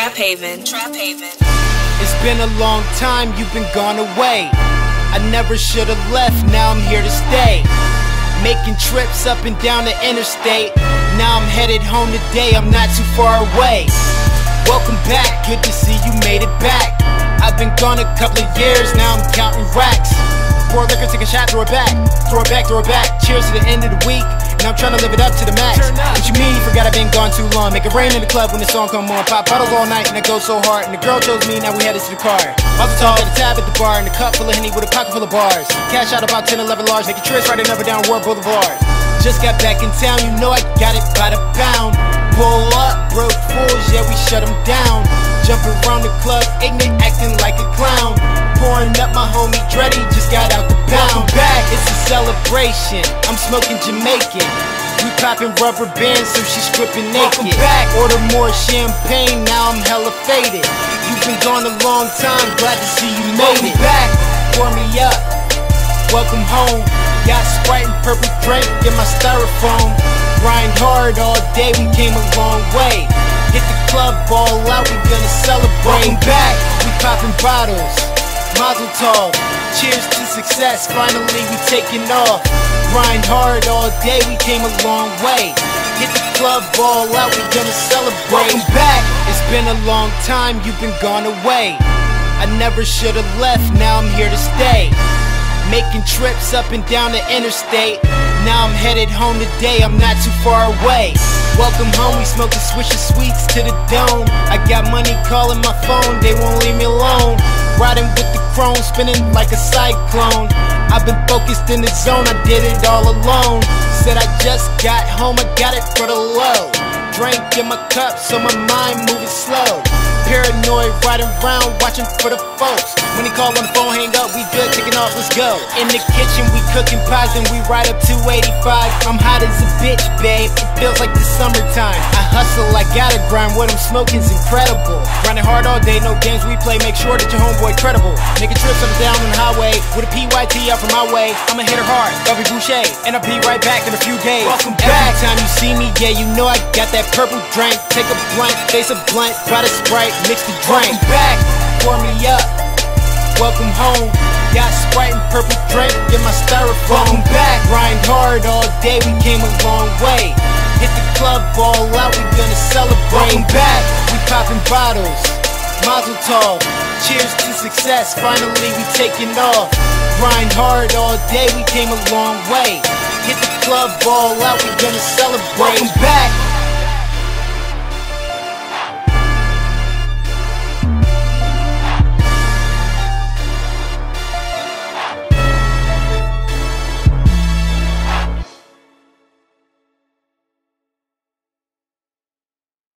Trap Haven. It's been a long time, you've been gone away. I never should've left, now I'm here to stay. Making trips up and down the interstate. Now I'm headed home today, I'm not too far away. Welcome back, good to see you made it back. I've been gone a couple of years, now I'm counting racks. Pour liquor, take a shot, throw it back. Throw it back, throw it back. Cheers to the end of the week. Now I'm trying to live it up to the max. What you mean you forgot I've been gone too long? Make it rain in the club when the song come on. Pop bottles all night and it goes so hard. And the girl chose me, now we headed to the car. Mazel tov, got a tab at the bar and a cup full of Henny with a pocket full of bars. Cash out about 10, 11 large. Make a trips riding up and down War Boulevard. Just got back in town, you know I got it by the pound. Pull up, broke fools, yeah we shut them down. Jumping around the club, ignorant, acting like a clown. Pouring up my homie Dreddy, just got out the pound. Back, it's a celebration, I'm smoking Jamaican. We popping rubber bands so she's stripping naked. Welcome back, order more champagne, now I'm hella faded. You've been gone a long time, glad to see you made it. Back, pour me up, welcome home. Got Sprite and purple drink in my styrofoam. Grind hard all day, we came a long way. Hit the club, ball out, we gonna celebrate. Welcome back, we popping bottles, mazel tov. Cheers to success, finally we taking off. Grind hard all day, we came a long way. Hit the club, ball out, we gonna celebrate. Welcome back, it's been a long time, you've been gone away. I never should've left, now I'm here to stay. Making trips up and down the interstate. Now I'm headed home today, I'm not too far away. Welcome home, we smoking Swisher Sweets to the dome. I got money calling my phone, they won't leave me alone. Riding with the chrome, spinning like a cyclone. I've been focused in the zone, I did it all alone. Said I just got home, I got it for the low. Drink in my cup, so my mind moving slow. Paranoid, riding around, watching for the folks. When he call on the phone, hang up, we good, taking off, let's go. In the kitchen, we cooking pies and we ride up 285. I'm hot as a bitch, babe, it feels like the summertime. I hustle, I gotta grind, what I'm smoking's incredible. Grinding hard all day, no games we play, make sure that your homeboy credible. Making trips up and down on the highway, with a PYT out from my way. I'ma hit her hard, Bobby Boucher, and I'll be right back in a few days. Welcome back. Every time you see me, yeah, you know I got that purple drink. Take a blunt, face a blunt, try to Sprite, mix the drink. Welcome back, pour me up, welcome home. Got Sprite and purple drink in my styrofoam. Welcome back, grind hard all day, we came a long way. Hit the club, ball out, we gonna celebrate. Welcome back, we popping bottles, mazel tov. Cheers to success, finally we taking off. Grind hard all day, we came a long way. Hit the club, ball out, we gonna celebrate. Welcome back.